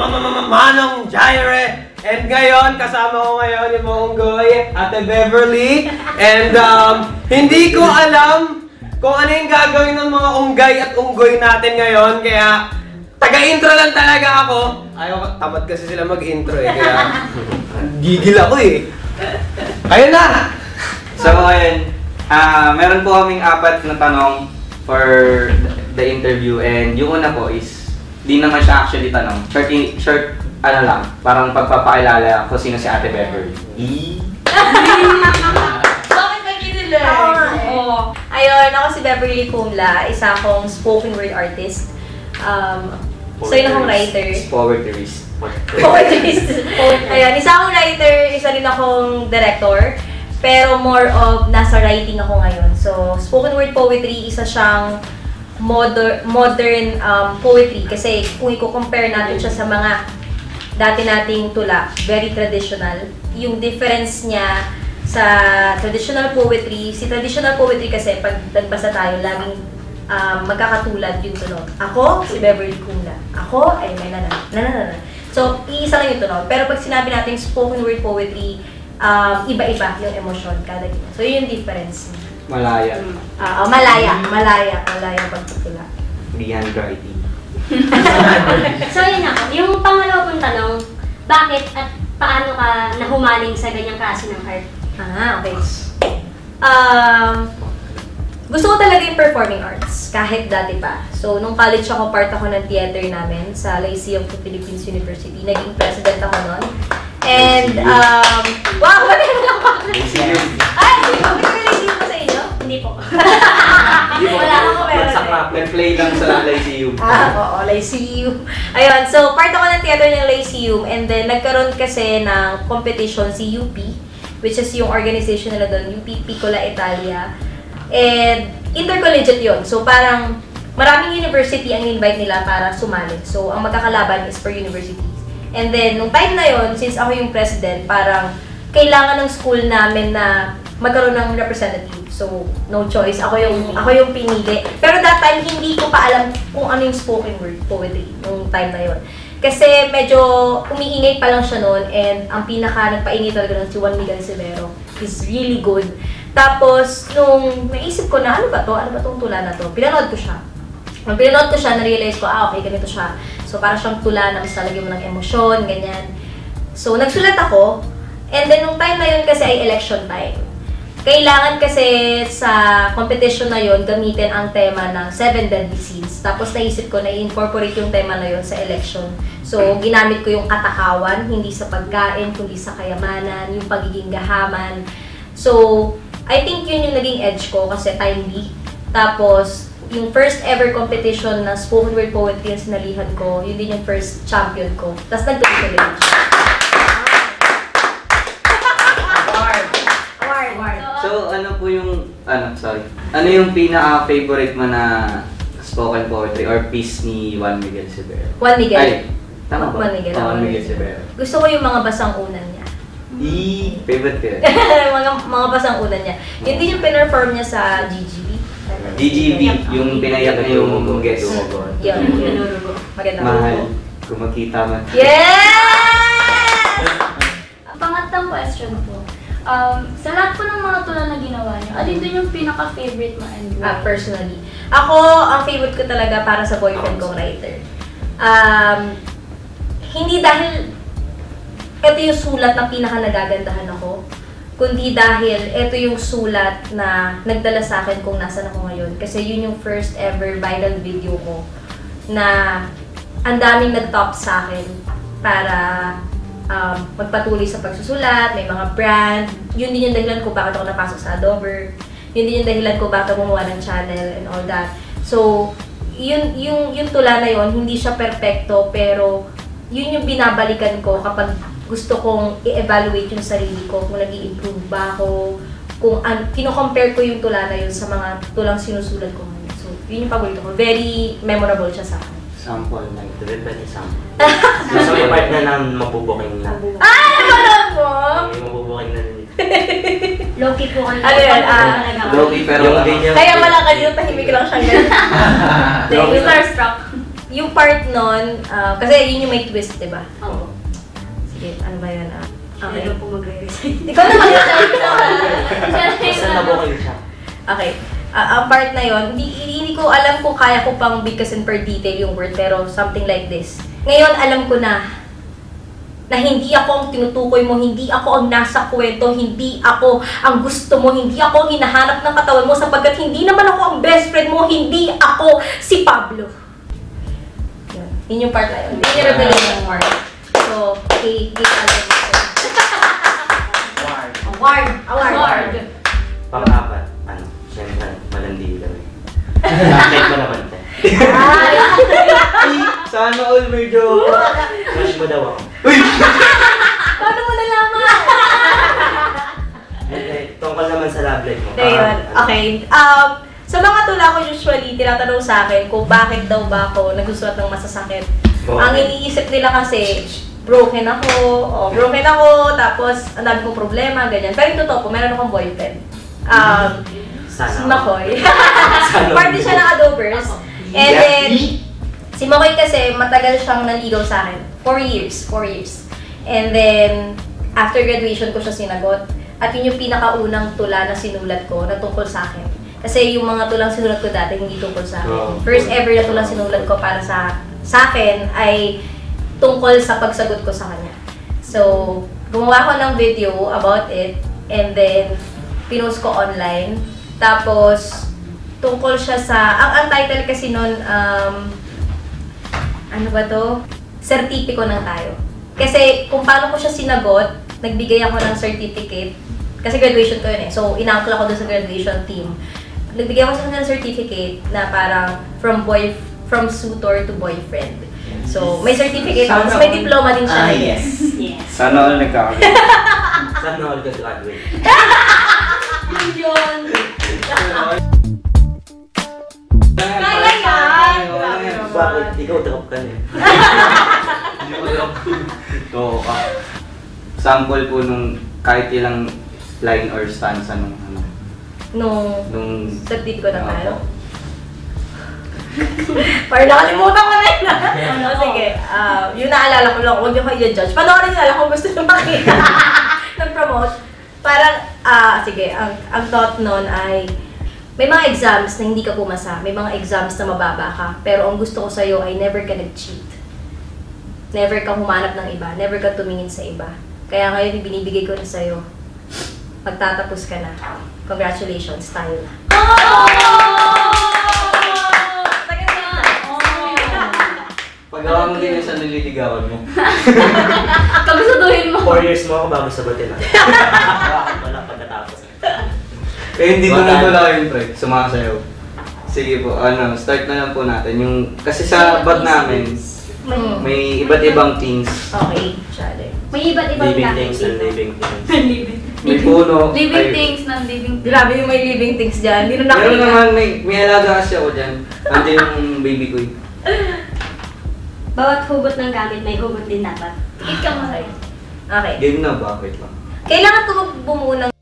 Manong Jaire. And ngayon, kasama ko ngayon yung mga unggoy, Ate Beverly. And hindi ko alam kung ano yung gagawin ng mga unggay at unggoy natin ngayon. Kaya, taga-intro lang talaga ako. Ayaw, tamad kasi sila mag-intro eh. Kaya, gigil ako eh. Ayun na! So ngayon, meron po kaming 4 na tanong for the interview. And yung una po is, di naman siya actually tanong. Short ano lang, parang pagpapakilala kung sino si Ate Beverly. Bakit ba kinilig? Oo. Ayun, ako si Beverly Kumla, isa akong spoken word artist. Isa rin akong writer. Poetryist. Poetryist. Ayun, isa akong writer, isa rin akong director. Pero more of nasa writing ako ngayon. So, spoken word poetry, isa siyang modern poetry. Kasi kung i-compare natin siya sa mga dati nating tula, very traditional. Yung difference niya sa traditional poetry, si traditional poetry kasi pag nagbasa tayo, laging magkakatulad yung tunog. Ako, si Beverly Kumla. Ako, ay may nanana. So, iisa lang yung tunog. Pero pag sinabi natin spoken word poetry, iba-iba yung emosyon kada ganyan. So, yun yung difference. Malaya. Malaya pagtutula. Freehand writing. So yun ako, yung pangalawa kong tanong, bakit at paano ka nahumaling sa ganyang klase ng art? Okay. Gusto ko talaga yung performing arts, kahit dati pa. So, nung college ako, part ako ng theater namin sa Lyceum of the Philippines University. Naging president ako nun. And, wow, wala lang ako. Ay, Lyceum ko sa inyo? Hindi po. Wala ako meron. Nag-play lang sa Lyceum. Oo, Lyceum. Ayun, so part ako ng theater ng Lyceum and then nagkaroon kasi ng competition si UP, which is yung organization nila doon, UP Piccola Italia. And intercollegiate yun. So parang maraming university ang invite nila para sumali. So ang magkakalaban is per universities. And then nung time na yun, since ako yung president, parang kailangan ng school namin na magkaroon ng representative. So, no choice. Ako yung pinili. Pero that time, hindi ko pa alam kung ano yung spoken word poetry nung time na yon. Kasi medyo umiingay pa lang siya noon and ang pinaka nagpaingay talaga nun si Juan Miguel Severo. He's really good. Tapos, nung naisip ko na, ano ba to? Ano ba tong tula na to? Pinanood ko siya. Nung pinanood ko siya, na-realize ko, okay, ganito siya. So, para siyang tula na mas talagyan mo ng emosyon, ganyan. So, nagsulat ako. And then, nung time na yun kasi ay election time. Kailangan kasi sa competition na yon gamitin ang tema ng 7 deadly sins. Tapos naisip ko na i-incorporate yung tema na yon sa election. So, ginamit ko yung katakawan, hindi sa pagkain, kundi sa kayamanan, yung pagiging gahaman. So, I think yun yung naging edge ko kasi timely. Tapos, yung first ever competition na spoken word poetry yung sinalihan ko, yun din yung first champion ko. Tapos nagtuloy-tuloy siya. So, ano po yung, ano yung pinaka-favorite mo na spoken poetry or piece ni Juan Miguel Severo? Juan Miguel? Ay, tama ba? Juan Miguel. Juan Miguel Severo. Gusto ko yung mga basang unan niya. Favorite ko yun. mga basang unan niya. Yun din yung pinperform niya sa GGB. GGB, yung pinayak niya yung guest. Yun. Maganda. Mahal, kung makita man. Yes! Ang pangatlong question po. Sa lahat po ng mga tula na ginawa niyo, alin din yung pinaka-favorite mo and why? Personally. Ako, ang favorite ko talaga para sa boyfriend kong writer. Hindi dahil ito yung sulat na pinaka-nagagandahan ako, kundi dahil ito yung sulat na nagdala sa akin kung nasan ako ngayon. Kasi yun yung first ever viral video ko na ang daming nag-top sa akin para magpatuloy sa pagsusulat, may mga brand. Yun din yung dahilan ko bakit ako napasok sa Adover. Yun din yung dahilan ko bakit ako gumawa ng channel and all that. So, yung tula na yun, hindi siya perfecto, pero yun yung binabalikan ko kapag gusto kong i-evaluate yung sarili ko, kung nag-i-improve ba ako, kung kino-compare ko yung tula na yun sa mga tulang sinusulat ko ngayon. So, yun yung paborito ko. Very memorable siya sa akin. Sample na ito. Pwede sample. Gusto ko yung part na nang mabubuking na. Napanood mo? Yung mabubuking na rin. Low-key po kayo. Ano yun? Low-key pero yung ganyan. Kaya pala kanina tahimik lang siyang gano'n. Starstruck. yung part nun, kasi yun yung may twist, di ba? Oo. Sige, ano ba yun? Okay. Ano po magre-resign? Ikaw na mag-resign Basta nabooking siya. Okay. Ang part na yon, hindi ko alam kung kaya ko pang bigkasin per detail yung word, pero something like this. Ngayon, alam ko na hindi ako ang tinutukoy mo, hindi ako ang nasa kwento, hindi ako ang gusto mo, hindi ako ang hinahanap ng katawan mo, sapagkat hindi naman ako ang best friend mo, hindi ako si Pablo. Yun yung part na yun. Yun yung revelation part. So, kay Alan. Award. Pang-apat, siyempre, malandi kami. Nakit mo naman ito. Sana all medyo... Crush mo daw ako. Paano mo nalaman? Tungkol naman sa love life mo. Ayun. Okay. Sa mga tula ko usually, tinatanong sa akin kung bakit daw ba ako nagsusulat ng masasakit. Ang iniisip nila kasi, broken ako, tapos ang dami kong problema, ganyan. Pero yung totoo po, meron akong boyfriend. Si Makoy. Party siya ng Adobers. And then, si Makoy kasi matagal siyang naligaw sa akin. 4 years. And then, after graduation ko siya sinagot. At yun yung pinakaunang tula na sinulat ko na tungkol sa akin. Kasi yung mga tulang sinulat ko dati hindi tungkol sa akin. First ever na tulang sinulat ko para sa akin ay tungkol sa pagsagot ko sa kanya. So, gumawa ko ng video about it and then pinost ko online. Tapos, tungkol siya sa... Ang title kasi nun, ano ba to? Sertipiko ng tayo. Kasi kung paano ko siya sinagot, nagbigay ako ng certificate. Kasi graduation ko yun eh. So, inaangkla ko dun sa graduation team. Nagbigay ako sa kanya ng certificate na parang from suitor to boyfriend. So, may certificate ako. Tapos may diploma din siya. Yes. Sana all nagkakaroon. Sana all graduate. Yun! Kaya yan! Bakit? Ikaw drop ka na. So, sample po nung kahit ilang line or stanza nung Nung certificate na tayo. Opo. Parang nakalimutan ko na yun. Sige, yung naalala ko lang, huwag niyo kayo i-judge. Panoorin nyo lang kung gusto nyo makita. Nag-promote. Parang, sige, ang thought nun ay, may mga exams na hindi ka pumasa, may mga exams na mababa ka, pero ang gusto ko sa'yo ay never ka nag-cheat. Never ka humanap ng iba, never ka tumingin sa iba. Kaya ngayon, binibigay ko na sa'yo. Magtatapos ka na. Congratulations, tayo na. Pagawa mo din yung sa nililigawan mo. Kagustuhin mo. 4 years mo ako bago sagutin na. Bakit wala pagkatapos? Eh, hindi naman wala yung pre. Sumasayaw. Sige po, start na lang po natin. Kasi sa bag namin, may iba't ibang things. Okay, Shade. May iba't ibang Living gamit things and dito. living things. May puno. Living ay- things ng living things. Grabe yung may living things dyan. Hindi na Meron nakita. naman, may alaga kasi ako dyan. Nandiyan yung baby ko eh. Bawat hugot ng gamit, may hugot din dapat. Tikit ka mo. Okay. Game na ba? Wait lang. Kailangan ko bumuo ng